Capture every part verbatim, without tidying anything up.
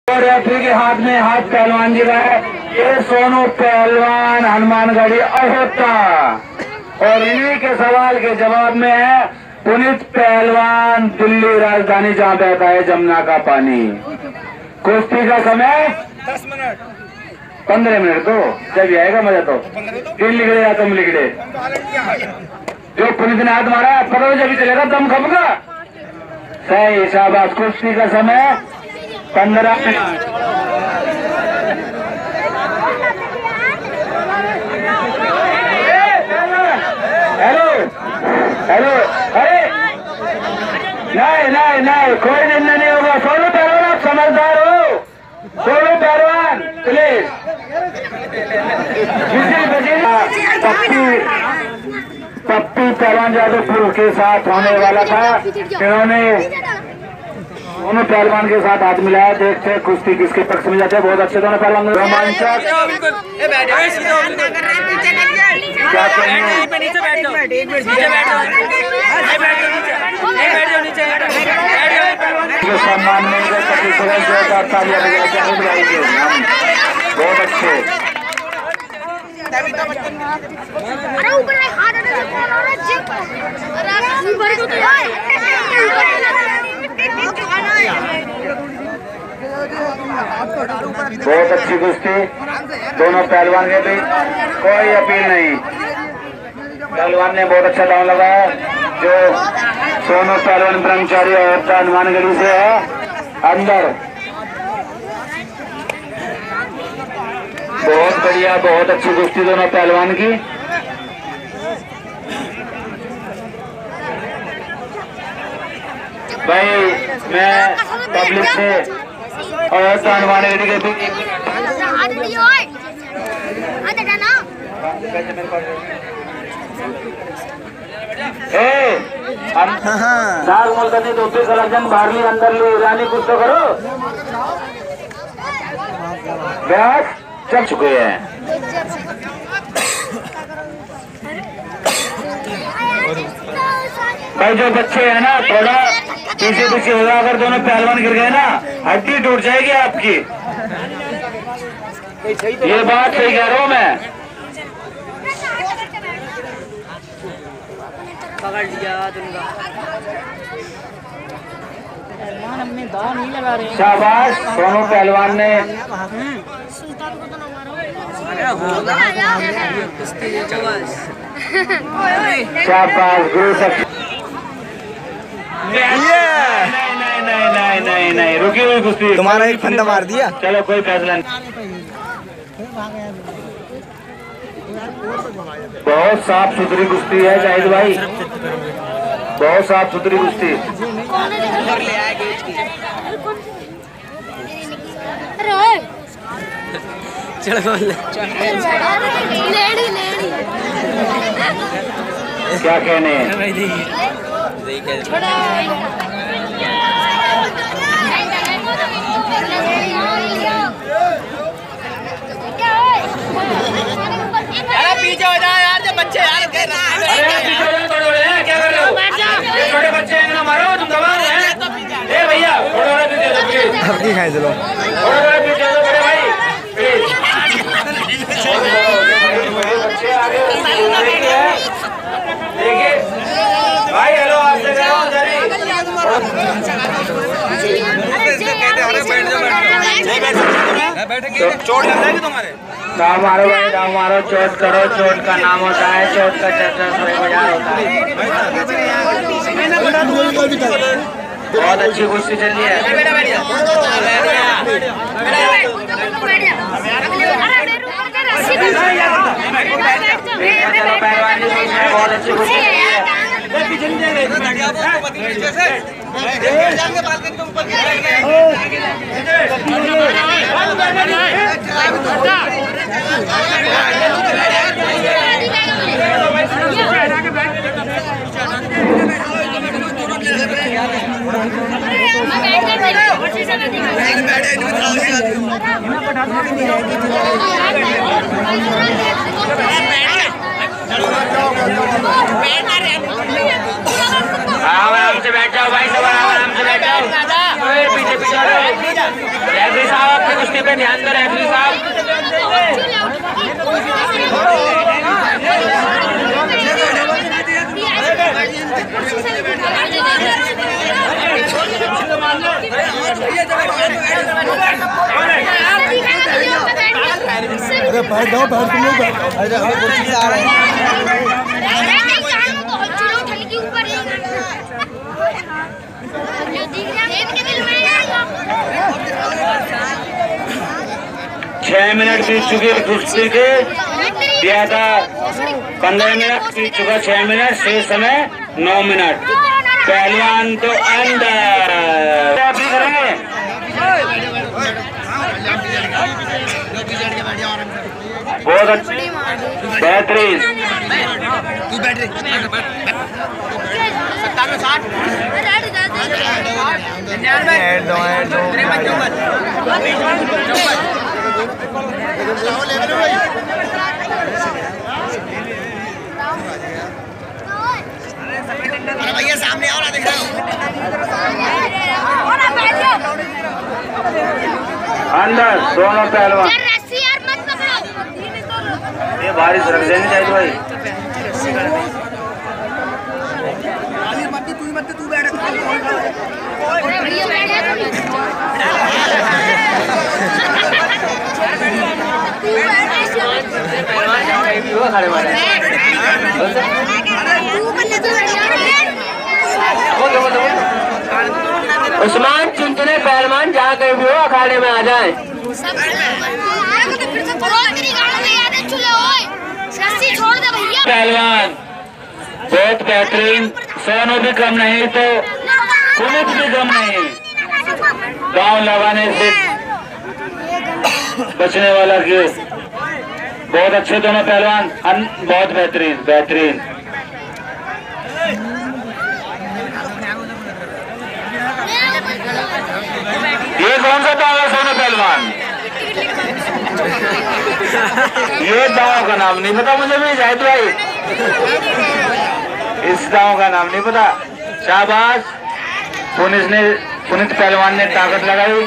और रेफरी के हाथ में हाथ पहलवान जी का है। ये सोनू पहलवान हनुमानगढ़ी अहोता और इन्हीं के सवाल के जवाब में है पुनीत पहलवान दिल्ली राजधानी जहां बहता है जमुना का पानी। कुश्ती का समय दस मिनट पंद्रह मिनट तो जब आएगा मजा तो तीन लिख दे या तुम लिख दे। जो पुनीत ने हाथ मारा पकड़ो जब चलेगा दम खपगा सही शाबाश। कुश्ती का समय पंद्रह मिनट। हेलो हेलो अरे नहीं नहीं नहीं कोई निर्णय नहीं होगा। सोनू पहलवान आप समझदार हो। सोनू पहलवान प्लीज पप्पी पप्पी पहलवान जादवपुर के साथ होने वाला था। इन्होंने दोनों पहलवान के साथ हाथ मिलाया। देखते हैं कुश्ती किसके पक्ष में जाते हैं। बहुत अच्छे दोनों पहलवान रोमांचक। क्या सम्मान मिलेगा बहुत अच्छे। बहुत अच्छी कुश्ती दोनों पहलवान के बीच कोई अपील नहीं। पहलवान ने बहुत अच्छा दांव लगाया। जो सोनू पहलवान ब्रह्मचारी और हनुमानगढ़ी से है अंदर। बहुत बढ़िया बहुत अच्छी कुश्ती दोनों पहलवान की। भाई मैं पब्लिक से और हनुमानगढ़ी के बीच नाग मुल्तानी धोती सलाजन बाहरली अंदर ली रानी कुछ तो करो। ब्यास चल चुके हैं। भाई जो बच्चे हैं ना थोड़ा पीछे पीछे होगा। अगर दोनों पहलवान गिर गए ना हड्डी टूट जाएगी आपकी। ये बात सही कह रहा हूँ मैं। पकड़ लिया तुमका हमने दाव नहीं लगा रहे। शाबाश सोनू पहलवान ने शाबाश गुरु सब। नहीं नहीं नहीं नहीं नहीं नहीं रुकी हुई कुश्ती। तुम्हारा एक फंदा मार दिया। चलो कोई फैसला नहीं। बहुत साफ सुथरी कुश्ती है जाहिद भाई। बहुत साफ सुथरी कुश्ती। क्या कहने पीछे हो जाओ यार। जो बच्चे यार क्या कर रहे हो? ये छोटे बच्चे हैं ना मारो तुम दबा रहे हैं। ए भैया थोड़ा पीछे दो प्लीज। हल्दी खाए चलो थोड़ा पीछे दो बड़े भाई प्लीज। बच्चे आगे देखिए भाई। हेलो आपसे कह रहा हूँ चोट लग जाएगी तुम्हारे। दाव मारो भाई दाव मारो। चोट करो। चोट का नाम होता है चोट का चर्चा सौ बाजार होता है। बहुत अच्छी कुश्ती चल रही है। पहलवान जी बहुत अच्छी कुश्ती चल रही है। आराम से बैठ जाओ भाई, सब आराम से बैठ जाओ। पीछे पीछे कुश्ती पे ध्यान दो रेफरी साहब। अरे बैठ जाओ, बैठ तुम लोग बैठ। अरे आ रहे हैं। छह मिनट बीत चुके कुश्ती के, दिया था पंद्रह मिनट, बीत चुका छह मिनट, शेष समय नौ मिनट। पहलवान तो अंदर करेंगे। बहुत अच्छी बेहतरीन। भैया सामने आओ ना, दिख रहा हूँ। अंदर दोनों पहलवान। ये बारिश रख देनी चाहिए भाई। तू बैठ उस्मान चिंतने पहलवान जहाँ कहीं भी हो अखाड़े में आ जाए। पहलवान बहुत बेहतरीन, सोनू भी कम नहीं तो पुनित भी कम नहीं। गांव लगाने से बचने वाला के बहुत अच्छे दोनों पहलवान, बहुत बेहतरीन बेहतरीन। ये कौन सा दाव है सोनू पहलवान? ये दाव का नाम नहीं पता मुझे भी जाहिद भाई, इस दाव का नाम नहीं पता। शाबाश, पुनित ने पुनित पहलवान ने ताकत लगाई।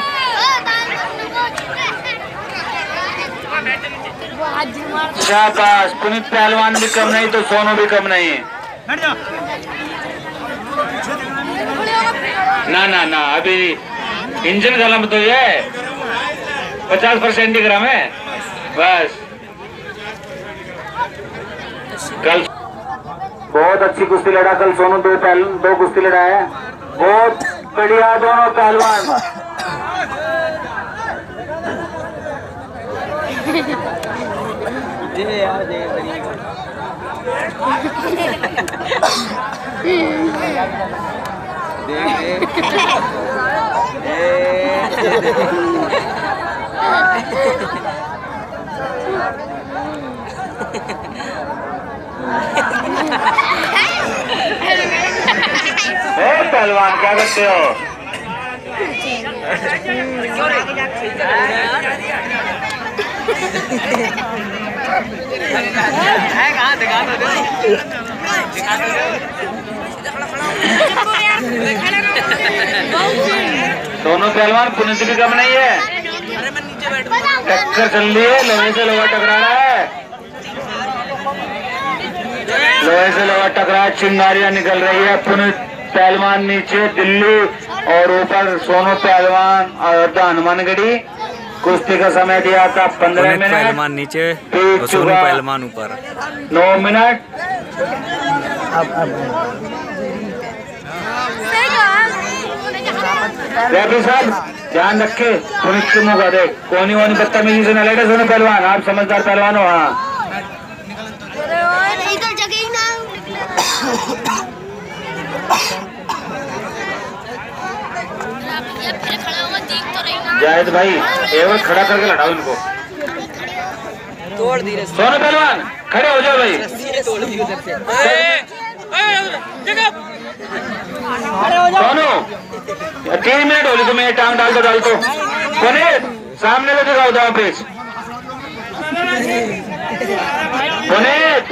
शाबाश, पुनित पहलवान भी कम नहीं तो सोनू भी कम नहीं। ना ना ना, अभी इंजन गलम तो ये पचास परसेंट ही ग्राम है बस। कल बहुत अच्छी कुश्ती लड़ा कल सोनू, दो पहल दो कुश्ती लड़ा है, बहुत बढ़िया दोनों पहलवान। पहलवान क्या करते हो? दोनों पहलवान पुनित भी कम नहीं है, टक्कर चल रही है, लोहे से लोहा टकरा रहा है, लोहे से लोहा टकरा, चिंगारियां निकल रही है। पुनित पहलवान नीचे दिल्ली और ऊपर सोनू पहलवान और हनुमानगढ़ी। कुश्ती का समय दिया था पंद्रह मिनट, पहलवान नीचे और सोनू पहलवान ऊपर नौ मिनट। रेफरी साहब ध्यान रखे, पुनित के मुँह का देख, कोनी वोनी बदतमीजी से न लड़े सोनू पहलवान, आप समझदार पहलवान हो। हाँ जाहिद भाई एक खड़ा करके लड़ाओ इनको। तोड़ दी सोनू पहलवान खड़े हो जाओ भाई। सोनू तीन मिनट होली तो मैं टांग डाल दो डाल दो। पुनीत सामने से दिखाओ दाव पेच। पुनीत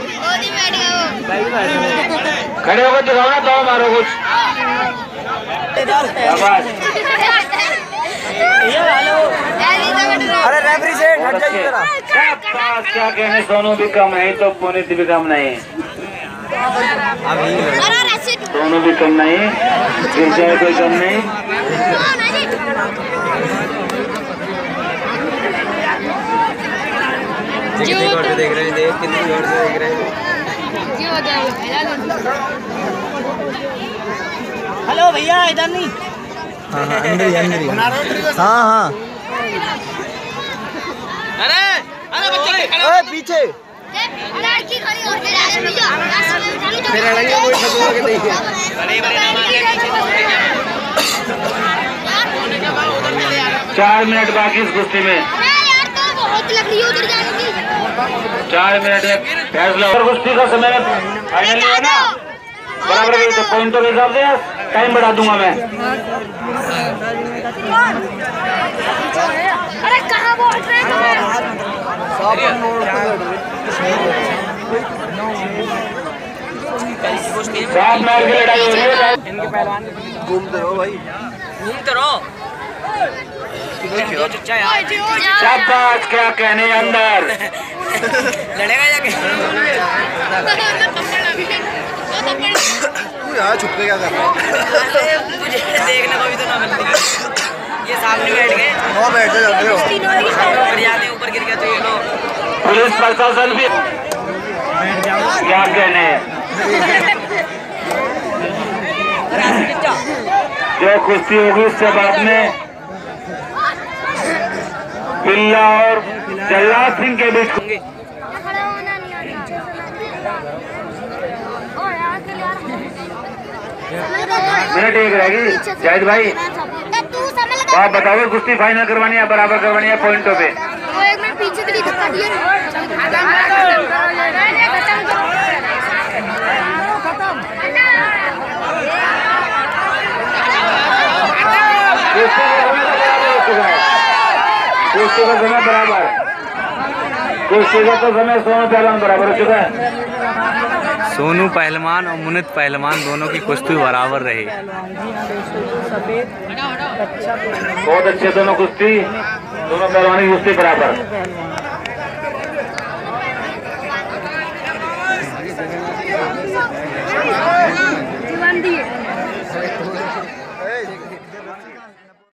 खड़े होकर दिखाओ ना, दाव मारो कुछ। शाबाश। शाबाश, क्या कहने, सोनू भी कम नहीं तो पुनीत भी कम नहीं, दोनों भी कम नहीं, फिर चाहे कोई कम नहीं। कितनी गौर से देख रहे हैं, देख कितनी गौर से देख रहे हैं। हेलो भैया, इधर नहीं। हाँ हाँ अंदर ही अंदर ही हाँ हाँ अरे अरे बच्चे ओए पीछे लड़की खड़ी हो गई है भैया। मेरा लड़का कोई फंसवा के नहीं है। बड़े बड़े नाम आगे पीछे चार मिनट बाकी इस कुश्ती में, अरे यार तो बहुत लग रही है उधर जाने की। चार मिनट है फैसला। और कुश्ती का समय फाइनल है ना, बराबर है तो पॉइंटों के हिसाब से टाइम बढ़ा दूंगा मैं। अरे कहाँ बोल रहे हो? सात मिनट की लड़ाई हो रही है। घूमते रहो भाई। घूमते रहो। शाबाश, क्या कहने, अंदर लड़ेगा जाके। तू यहाँ छुप के क्या कर रहा है? मुझे देखने को भी तो ना मिलती। ये सामने बैठ गए, वहाँ बैठ जा जाते हो। मर्यादे ऊपर गिर गया तो ये लोग। पुलिस प्रशासन भी क्या कहने, जो कुश्ती होगी उससे बाद में बिल्ला और जल्लाद सिंह के बीच खड़ा होना नहीं आता। मिनट एक रहेगी। जाहिद भाई, तू समझ लगा। आप बताओ कुश्ती फाइनल करवानी है बराबर करवानी है पॉइंटों पे? वो एक मिनट पीछे के लिए धक्का दिया। कुश्ती का समय बराबर, कुश्ती का तो समय सोनू पहलवान बराबर हो चुका है। सोनू पहलवान और मुनित पहलवान दोनों की कुश्ती बराबर रही। बहुत अच्छे दोनों कुश्ती, दोनों पहलवान की कुश्ती बराबर।